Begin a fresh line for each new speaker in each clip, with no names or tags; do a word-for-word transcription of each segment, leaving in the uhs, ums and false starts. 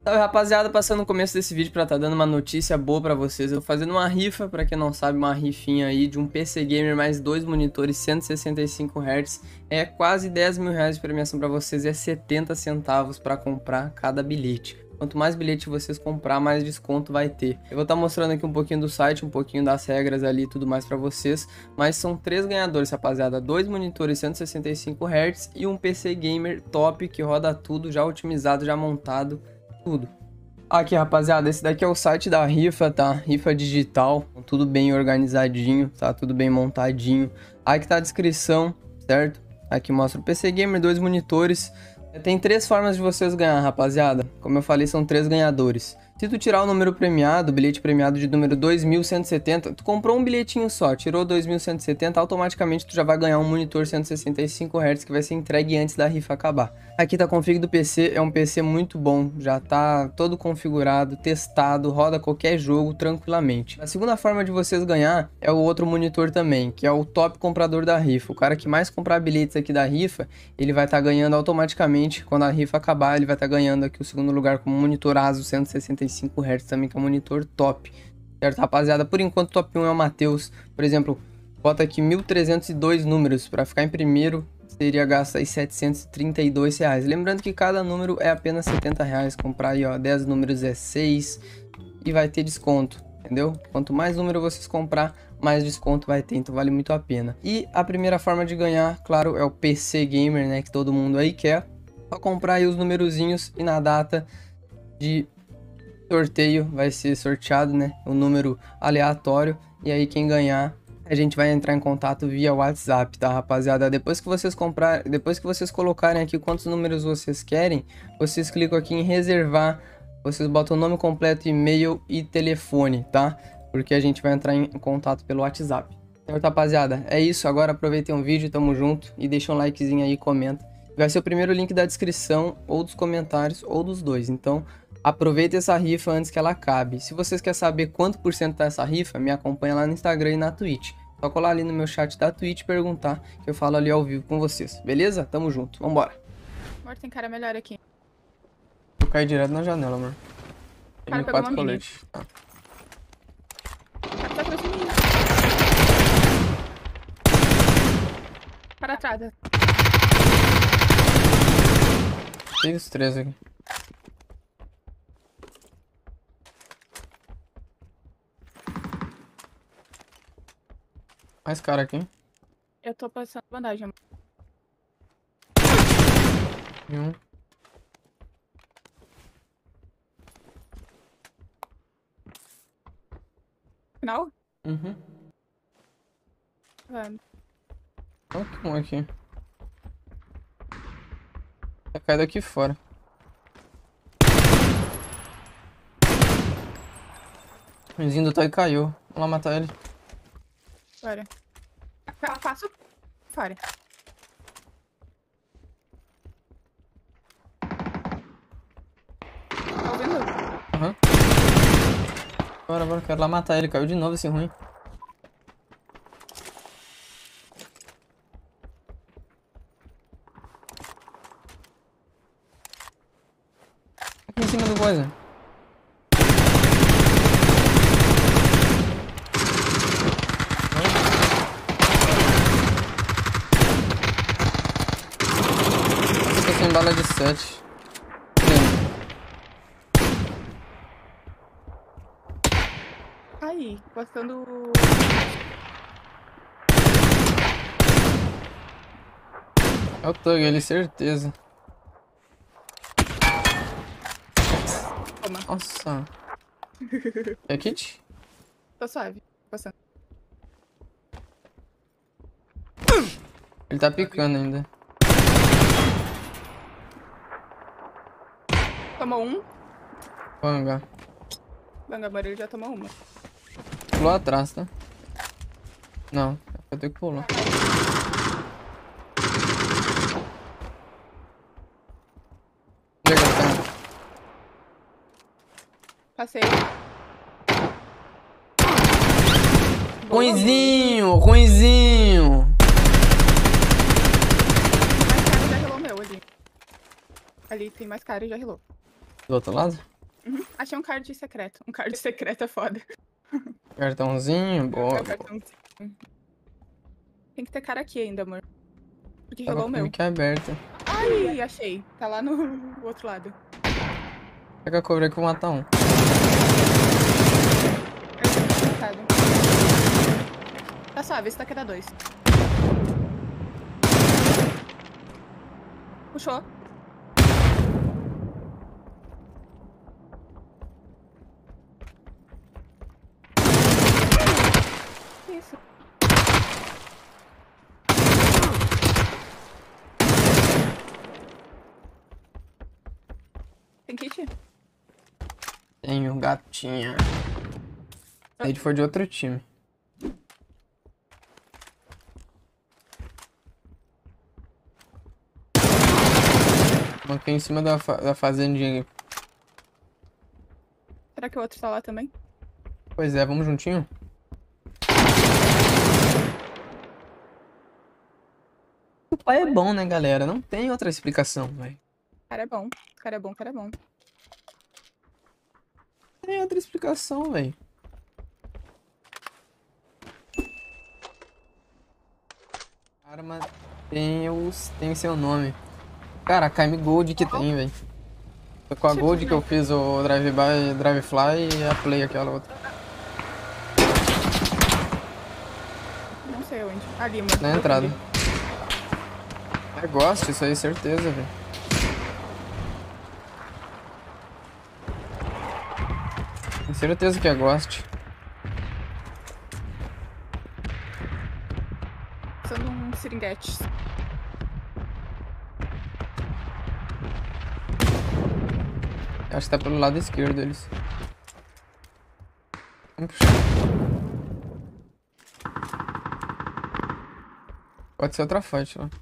Salve, rapaziada, passando no começo desse vídeo pra tá dando uma notícia boa pra vocês. Eu tô fazendo uma rifa, pra quem não sabe, uma rifinha aí de um P C Gamer mais dois monitores cento e sessenta e cinco hertz. É quase dez mil reais de premiação pra vocês e é setenta centavos pra comprar cada bilhete. Quanto mais bilhete vocês comprar, mais desconto vai ter. Eu vou estar mostrando aqui um pouquinho do site, um pouquinho das regras ali e tudo mais pra vocês. Mas são três ganhadores, rapaziada. Dois monitores cento e sessenta e cinco hertz e um P C Gamer top que roda tudo, já otimizado, já montado. Tudo. Aqui, rapaziada, esse daqui é o site da rifa, tá? Rifa digital, tudo bem organizadinho, tá? Tudo bem montadinho. Aqui tá a descrição, certo? Aqui mostra o P C Gamer, dois monitores. Tem três formas de vocês ganhar, rapaziada. Como eu falei, são três ganhadores. Se tu tirar o número premiado, o bilhete premiado de número dois mil cento e setenta, tu comprou um bilhetinho só, tirou dois mil cento e setenta, automaticamente tu já vai ganhar um monitor cento e sessenta e cinco hertz que vai ser entregue antes da rifa acabar. Aqui tá a config do P C, é um P C muito bom, já tá todo configurado, testado, roda qualquer jogo tranquilamente. A segunda forma de vocês ganhar é o outro monitor também, que é o top comprador da rifa. O cara que mais comprar bilhetes aqui da rifa, ele vai estar tá ganhando automaticamente, quando a rifa acabar, ele vai estar tá ganhando aqui o segundo lugar como monitor Asus cento e sessenta e cinco hertz também, que é um monitor top, certo, rapaziada? Por enquanto, top um é o Matheus, por exemplo, bota aqui mil trezentos e dois números, para ficar em primeiro, seria gastar aí setecentos e trinta e dois reais. Lembrando que cada número é apenas setenta reais, comprar aí, ó, dez números é seis e vai ter desconto, entendeu? Quanto mais número vocês comprar, mais desconto vai ter, então vale muito a pena. E a primeira forma de ganhar, claro, é o P C Gamer, né, que todo mundo aí quer. Só comprar aí os numerozinhos e na data de sorteio vai ser sorteado, né, um número aleatório, e aí quem ganhar a gente vai entrar em contato via WhatsApp, tá, rapaziada? Depois que vocês comprar, depois que vocês colocarem aqui quantos números vocês querem, vocês clicam aqui em reservar, vocês botam o nome completo, e-mail e telefone, tá? Porque a gente vai entrar em contato pelo WhatsApp. Certo, rapaziada? É isso, agora aproveitem o vídeo, tamo junto e deixa um likezinho aí e comenta. Vai ser o primeiro link da descrição, ou dos comentários, ou dos dois. Então, aproveita essa rifa antes que ela acabe. Se vocês querem saber quanto por cento tá essa rifa, me acompanha lá no Instagram e na Twitch. Só colar ali no meu chat da Twitch e perguntar, que eu falo ali ao vivo com vocês. Beleza? Tamo junto. Vambora.
Amor, tem cara melhor aqui.
Eu caí direto na janela, amor. Tem quatro coletes. Tá.
Tá atrás de mim. Para trás.
Tem os três aqui. Mais cara aqui.
Eu tô passando bandagem, amor.
E um.
Final?
Uhum.
Vamos.
Olha que um aqui. Tá caído aqui fora. O vizinho do Toy caiu. Vamos lá matar ele.
Bora. Pa- Passo fora. Tá ouvindo?
Aham. Bora, bora. Quero lá matar ele. Caiu de novo esse ruim. Aqui em cima do coisa. Sem bala de sete.
Aí, passando.
É o Tug, ele, certeza.
Toma.
Nossa. É kit?
Tô suave. Passando.
Ele tá picando ainda.
Tomou um.
Panga.
Banga, amor, ele já tomou uma.
Pulou atrás, tá? Não, eu tenho que pular. Legal, tá?
Passei.
Ruinzinho, ruinzinho.
Mais cara já relou o meu ali. Ali tem mais cara e já relou.
Do outro lado?
Uhum. Achei um card secreto. Um card secreto é foda.
Cartãozinho, boa.
É o cartãozinho. Tem que ter cara aqui ainda, amor. Porque
Tava
jogou o
com o
meu.
mic aberto.
Ai, achei. Tá lá no outro lado.
Pega a cover que eu vou matar um.
Eu já tinha matado. Tá suave, esse daqui dá dois. Puxou. Que isso? Tem kit?
Tenho gatinha. Ele foi de outro time. Manquei em cima da, fa da fazendinha.
Será que o outro tá lá também?
Pois é, vamos juntinho? O pai é bom, né, galera? Não tem outra explicação, velho.
O cara é bom. O cara é bom, o cara é bom.
Não tem outra explicação, velho. Arma tem, os... tem seu nome. Cara, a K M Gold que tem, velho. Foi com a Gold que eu fiz o Drive By, Drive Fly e a Play, aquela outra.
Não sei onde. Ali, mano.
Na entrada. É Ghost, isso aí, certeza, velho. Tenho certeza que é Ghost.
Usando um seringuete.
Acho que tá pelo lado esquerdo deles. Vamos puxar. Pode ser outra fight lá.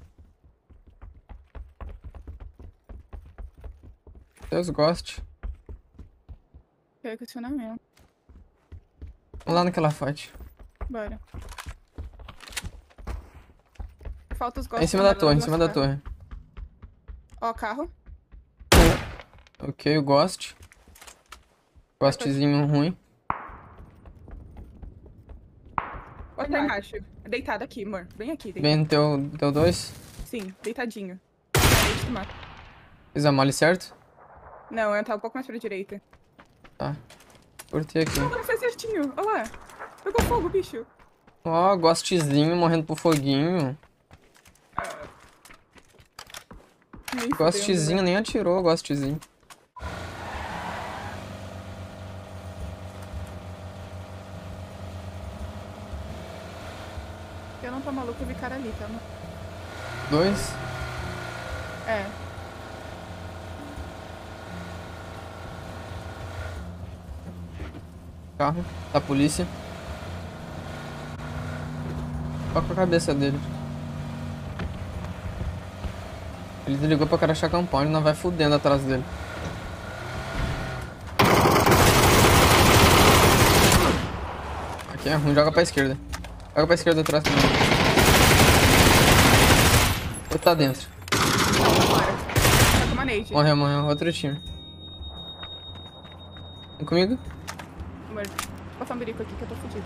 Deus Ghost.
Que questionamento.
Vamos lá naquela fight.
Bora. Falta os
É
gostos.
em cima da torre, em cima da torre.
Ó, carro.
Ok, o Ghost. Ghostzinho ruim.
Olha lá embaixo. Deitado aqui, amor. Bem aqui. Deitado.
Bem no teu, teu dois.
Sim, deitadinho. Acabei de tomar.
Fiz a mole certo?
Não, eu tava um pouco mais pra direita.
Tá. Curti aqui.
Não, foi certinho. Olha lá. Pegou fogo, bicho.
Ó, Ghostzinho morrendo pro foguinho.
Nem
Ghostzinho
fudendo, né?
nem atirou, Ghostzinho.
Eu não tô maluco, eu vi cara ali, tá?
Dois.
É.
Carro da polícia. Toca a cabeça dele. Ele desligou pra cara achar campão, ele não vai fudendo atrás dele. Aqui é ruim, joga pra esquerda. Joga pra esquerda atrás também. Ou tá dentro.
Bora. Tá com uma nade.
Morreu, morreu. Outro time. Vem comigo?
Amor, vou botar um birico aqui que eu tô fudido.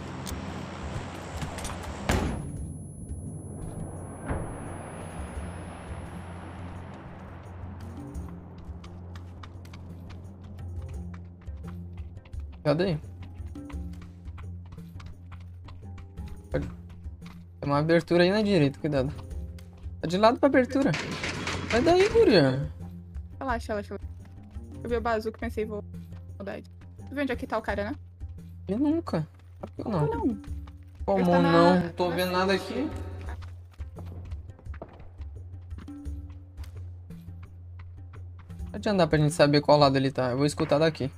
Cadê aí? Pode. Tem uma abertura aí na direita, cuidado. Tá de lado pra abertura. Sai daí, guria.
Relaxa, relaxa. Eu vi o bazuca e pensei, vou. Maldade. Tu viu onde é que tá o cara, né?
E nunca. Eu não.
Não.
Como
Ele tá na-
não? Não tô
na
vendo nada aqui. Pode andar pra gente saber qual lado ele tá. Eu vou escutar daqui.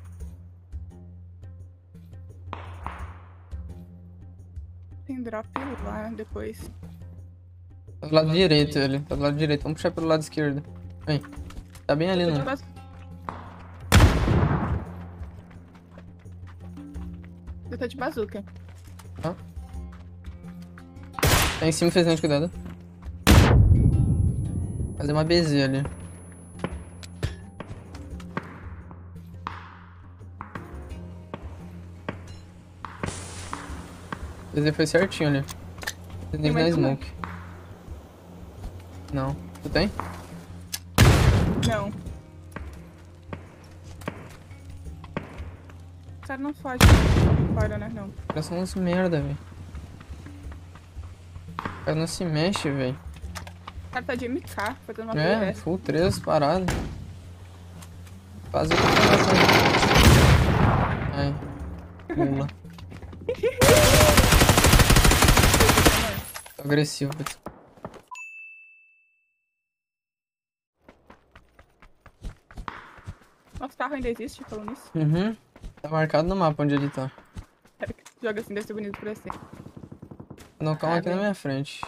Tem drop lá depois.
Tá do lado direito ele. Tá do lado direito. Vamos puxar pelo lado esquerdo. Vem. Tá bem ali,
Eu tô de
não?
bazu- Eu tô de bazuca.
Tá em cima, fez gente, cuidado. Fazer uma B Z ali. Esse foi certinho ali. Tem na smoke. Não. Tu tem?
Não. O cara não foge fora, né? Não.
Os caras são uns merda, velho. O cara não se mexe, velho.
O cara tá de M K, fazendo uma
É,
P S.
full três parado. Fazer o que tá matando. Ai. Pula. Tô agressivo, velho.
Nosso carro ainda existe, falando isso.
Uhum. Tá marcado no mapa onde ele tá.
Joga assim, deve ser bonito pra você.
Não, calma
Ah,
aqui na
bem.
minha frente.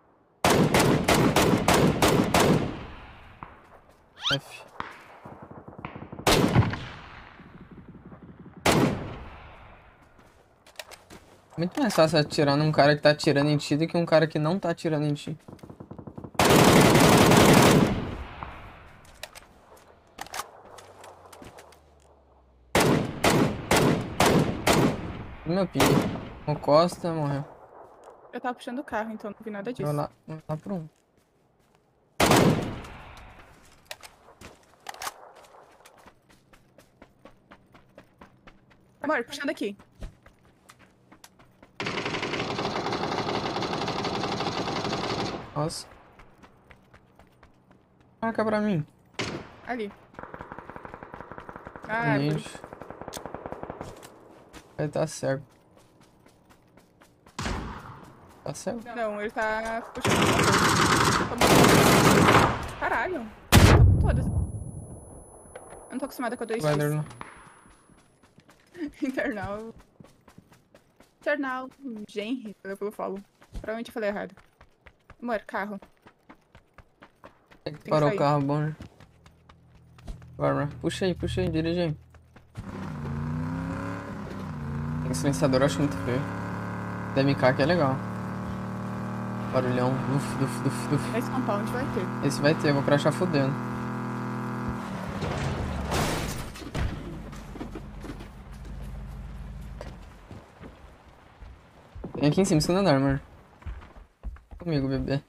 F. Muito mais fácil atirar num cara que tá atirando em ti do que um cara que não tá atirando em ti. Meu ping. O Costa morreu.
Eu tava puxando o carro, então não vi nada disso.
Vou lá, vou lá pro um.
Amor, puxando aqui.
Nossa. Marca pra mim.
Ali. Ah, árvore.
Ninja. Ele tá cego. Tá cego?
Não, ele tá puxando. Tomou. Caralho. Tô com todas. Eu não tô acostumada com a dois
Vai,
x.
Derno.
Internal. Internal. Genre, pelo follow. Provavelmente eu falei errado. Amor, carro.
Tem que
que
parar o
sair.
carro, bom, né? Bora, puxa aí, puxa aí, dirige aí. Tem silenciador, eu acho muito feio. Da M K que é legal. Barulhão, duf, duf, duf, duf.
Esse compound vai ter.
Esse vai ter, eu vou crashar fodendo. Tem aqui em cima, segundo andar, amor. Comigo, bebê.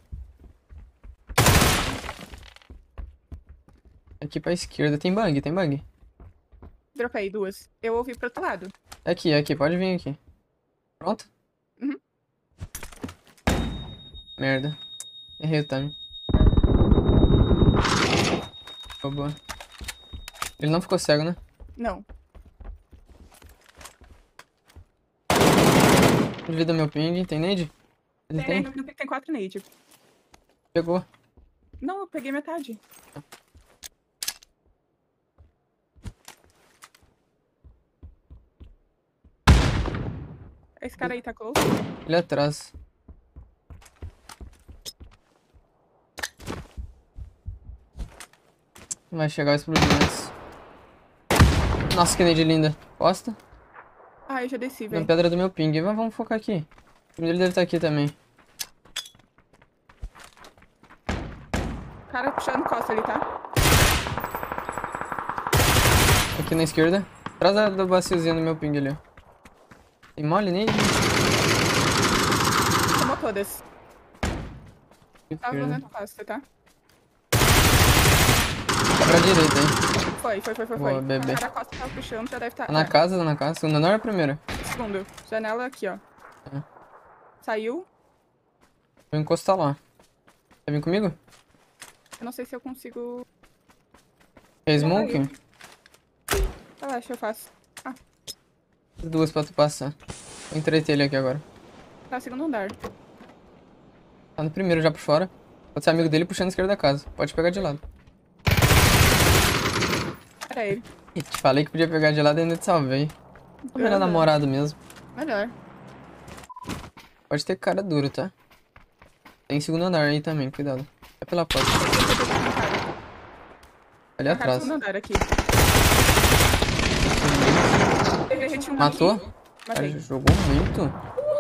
Aqui pra esquerda tem bug, tem bug.
Dropei duas. Eu ouvi pro outro lado.
Aqui, aqui, pode vir aqui. Pronto?
Uhum.
Merda. Errei o time. Boa, boa. Ele não ficou cego, né?
Não.
Divida meu ping, tem nade? Ele
Tem,
tem?
tem, tem quatro nade.
Pegou.
Não, eu peguei metade. Esse cara aí tá close.
Ele é atrás. Vai chegar explodindo. Nossa, que nade linda. Posta?
Ah, eu já desci,
Na
velho.
pedra do meu ping. Mas vamos focar aqui. O time dele deve estar aqui também.
O cara puxando costa ali, tá?
Aqui na esquerda. Atrás da, do baciozinho do meu ping ali, ó. Tem mole nele?
Tomou todas. Tava
Esquerda.
fazendo costa, tá?
Tá pra direita, hein?
Foi, foi, foi, foi,
Boa,
foi.
bebê.
O cara costa tava puxando, já deve estar.
Tá na casa, tá na casa. Segunda não é a primeira.
Segundo. Janela aqui, ó.
É.
Saiu.
Vou encostar lá. Quer vir comigo?
Eu não sei se eu consigo.
Quer smoke?
Relaxa, eu faço. Ah,
Duas pra tu passar. Vou entreter ele aqui agora.
tá segundo andar.
Tá no primeiro já por fora. Pode ser amigo dele puxando a esquerda da casa. Pode pegar de lado.
Era ele.
Ih, te falei que podia pegar de lado e ainda te salvei. O melhor namorado mesmo.
Melhor.
Pode ter cara duro, tá? Tem segundo andar aí também, cuidado. É pela porta. Ali
Cara,
atrás.
segundo andar aqui. Derreti um
Matou?
aqui.
Cara,
Matei.
jogou muito.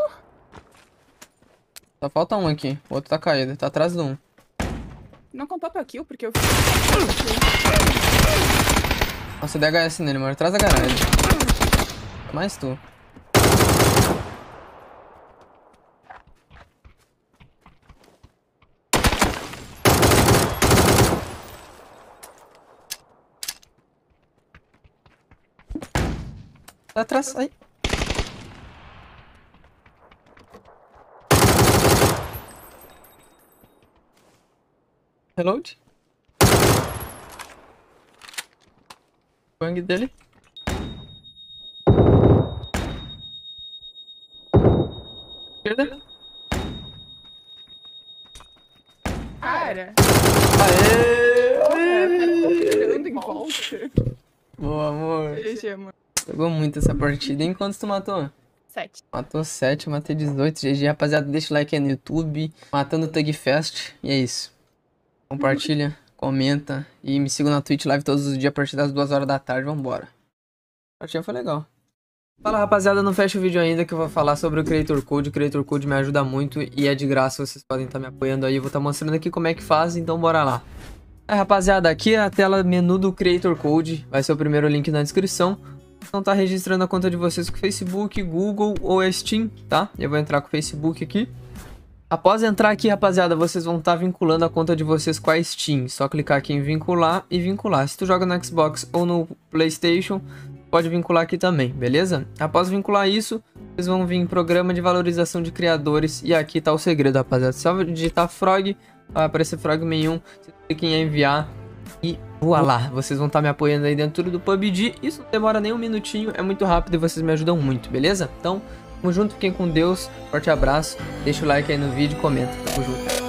Só falta um aqui. O outro tá caído. Tá atrás do um.
Não contou tua kill, porque eu
Nossa, D H S nele, mano. Atrás da garagem. Mais tu. Tá atrás, aí. Reload. Bang dele. Esquerda.
Cara.
Aê!
Anda em volta.
Boa, amor.
G G, mano.
Jogou muito essa partida. Em quantos tu matou?
Sete.
Matou sete, eu matei dezoito. G G, rapaziada. Deixa o like aí no YouTube. Matando o Thugfest. E é isso. Compartilha, comenta. E me siga na Twitch Live todos os dias a partir das duas horas da tarde. Vambora. A partida foi legal. Fala, rapaziada, não fecha o vídeo ainda que eu vou falar sobre o Creator Code. O Creator Code me ajuda muito e é de graça, vocês podem estar me apoiando aí. Eu vou estar mostrando aqui como é que faz, então bora lá. É, rapaziada, aqui é a tela menu do Creator Code, vai ser o primeiro link na descrição. Então tá registrando a conta de vocês com o Facebook, Google ou Steam, tá? Eu vou entrar com o Facebook aqui. Após entrar aqui, rapaziada, vocês vão estar vinculando a conta de vocês com a Steam. Só clicar aqui em vincular e vincular. Se tu joga no Xbox ou no PlayStation, pode vincular aqui também, beleza? Após vincular isso, vocês vão vir em programa de valorização de criadores. E aqui tá o segredo, rapaziada. Só digitar Frog, vai aparecer Frogman um. Vocês cliquem em enviar e voilá. Vocês vão estar me apoiando aí dentro do P U B G. Isso não demora nem um minutinho, é muito rápido e vocês me ajudam muito, beleza? Então, tamo junto, fiquem com Deus. Forte abraço, deixa o like aí no vídeo e comenta. Tamo junto.